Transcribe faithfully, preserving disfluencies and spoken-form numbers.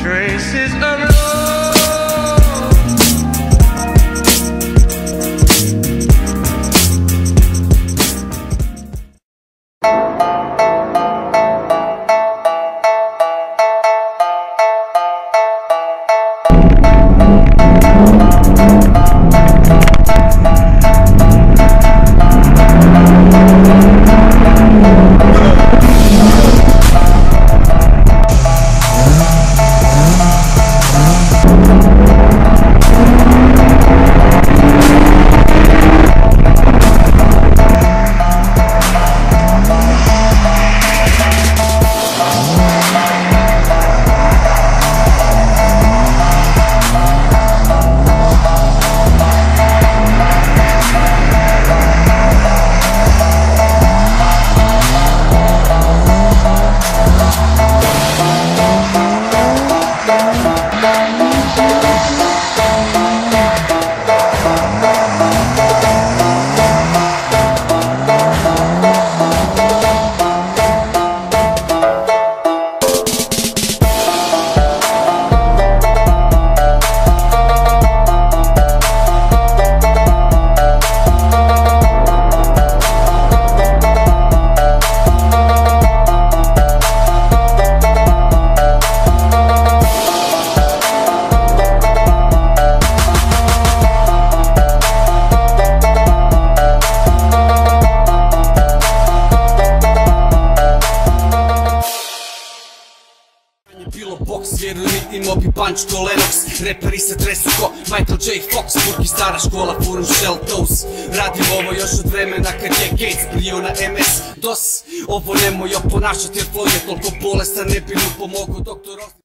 traces of love. Bilo boks, vjeruj ritimo bi punch ko Lennox. Reperi se tresu ko Michael J. Fox. Burki stara škola, furum Shell Toes. Radim ovo još od vremena kad je Gates prio na M S DOS. Ovo nemoj oponašat jer flow je toliko bolestan, ne bi mu pomogao doktor